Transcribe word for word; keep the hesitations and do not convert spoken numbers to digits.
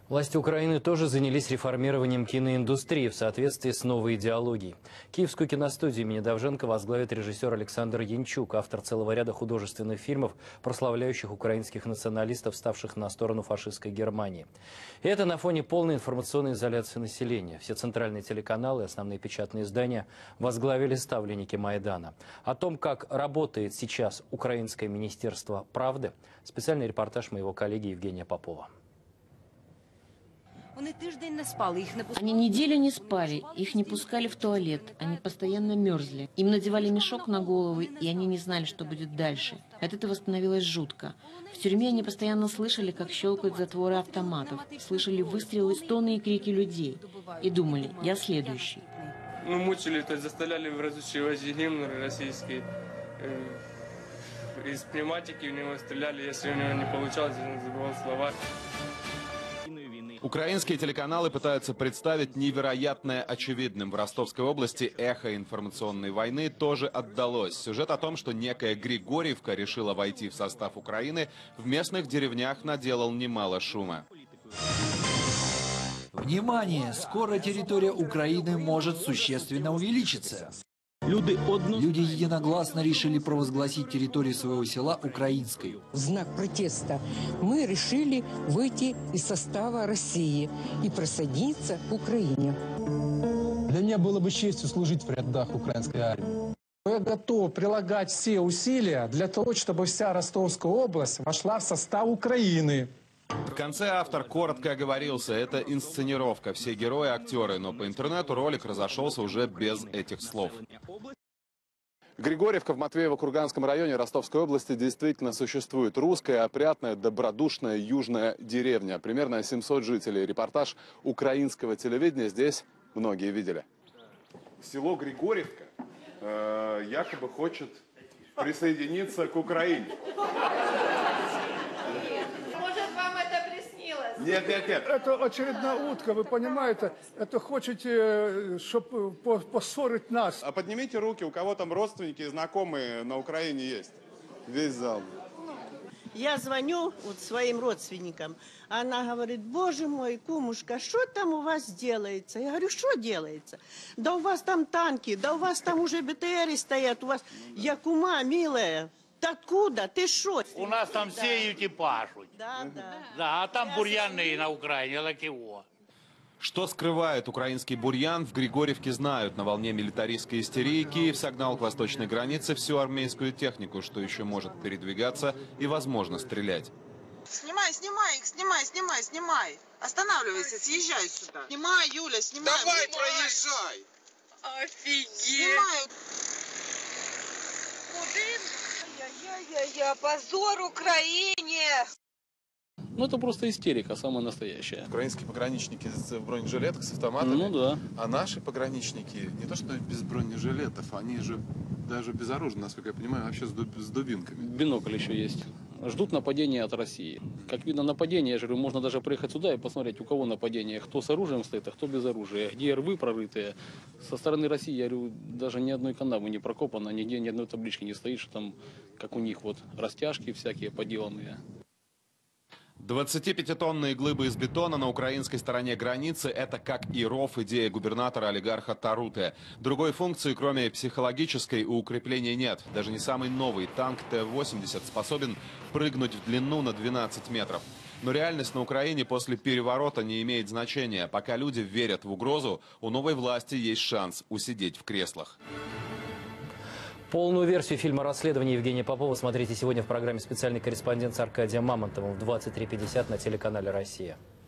Власти Украины тоже занялись реформированием киноиндустрии в соответствии с новой идеологией. Киевскую киностудию имени Довженко возглавит режиссер Александр Янчук, автор целого ряда художественных фильмов, прославляющих украинских националистов, ставших на сторону фашистской Германии. И это на фоне полной информационной изоляции населения. Все центральные телеканалы и основные печатные издания возглавили ставленники Майдана. О том, как работает сейчас Украинское министерство правды, специальный репортаж моего коллеги Евгения Попова. Они неделю не спали, их не пускали в туалет, они постоянно мерзли. Им надевали мешок на головы, и они не знали, что будет дальше. От этого становилось жутко. В тюрьме они постоянно слышали, как щелкают затворы автоматов, слышали выстрелы, стоны и крики людей. И думали, я следующий. Ну, мучили, то есть заставляли разучивать гимн российский. Из пневматики в него стреляли, если у него не получалось, он забывал слова. Украинские телеканалы пытаются представить невероятное очевидным. В Ростовской области эхо информационной войны тоже отдалось. Сюжет о том, что некая Григорьевка решила войти в состав Украины, в местных деревнях наделал немало шума. Внимание! Скоро территория Украины может существенно увеличиться. Люди единогласно решили провозгласить территорию своего села украинской. В знак протеста мы решили выйти из состава России и присоединиться к Украине. Для меня было бы честью служить в рядах украинской армии. Я готов прилагать все усилия для того, чтобы вся Ростовская область вошла в состав Украины. В конце автор коротко оговорился, это инсценировка, все герои актеры, но по интернету ролик разошелся уже без этих слов. Григорьевка в Матвеево-Курганском районе Ростовской области действительно существует. Русская, опрятная, добродушная южная деревня. Примерно семьсот жителей. Репортаж украинского телевидения здесь многие видели. Село Григорьевка э, якобы хочет присоединиться к Украине. Нет, нет, нет. Это очередная утка, вы понимаете? Это хотите, чтобы поссорить нас. А поднимите руки, у кого там родственники и знакомые на Украине есть. Весь зал. Я звоню вот своим родственникам. Она говорит: боже мой, кумушка, что там у вас делается? Я говорю: что делается? Да у вас там танки, да у вас там уже БТРы стоят. У вас... Я: кума, милая. Откуда? Ты шо? У нас там да. Сеют и пашут. Да, да. Да, а там бурьяны на Украине, так его. Что скрывает украинский бурьян, в Григорьевке знают. На волне милитаристской истерии Киев согнал к восточной границе всю армейскую технику, что еще может передвигаться и, возможно, стрелять. Снимай, снимай их, снимай, снимай, снимай. Останавливайся, съезжай сюда. Снимай, Юля, снимай. Давай, проезжай. Офигеть. Снимай. Я позор Украине! Ну, это просто истерика, самая настоящая. Украинские пограничники в бронежилетах с автоматами. Ну да. А наши пограничники не то что без бронежилетов, они же даже безоружны, насколько я понимаю, вообще с, дуб, с дубинками. Бинокль еще есть. Ждут нападения от России. Как видно, нападение, я же говорю, можно даже приехать сюда и посмотреть, у кого нападение, кто с оружием стоит, а кто без оружия, где рвы прорытые. Со стороны России, я говорю, даже ни одной канавы не прокопано, нигде ни одной таблички не стоит, что там, как у них, вот растяжки всякие поделанные. двадцатипятитонные глыбы из бетона на украинской стороне границы – это как и ров, идея губернатора-олигарха Таруте. Другой функции, кроме психологической, у укрепления нет. Даже не самый новый танк Т восемьдесят способен прыгнуть в длину на двенадцать метров. Но реальность на Украине после переворота не имеет значения. Пока люди верят в угрозу, у новой власти есть шанс усидеть в креслах. Полную версию фильма «Расследование» Евгения Попова смотрите сегодня в программе «Специальный корреспондент» с Аркадием Мамонтовым в двадцать три пятьдесят на телеканале «Россия».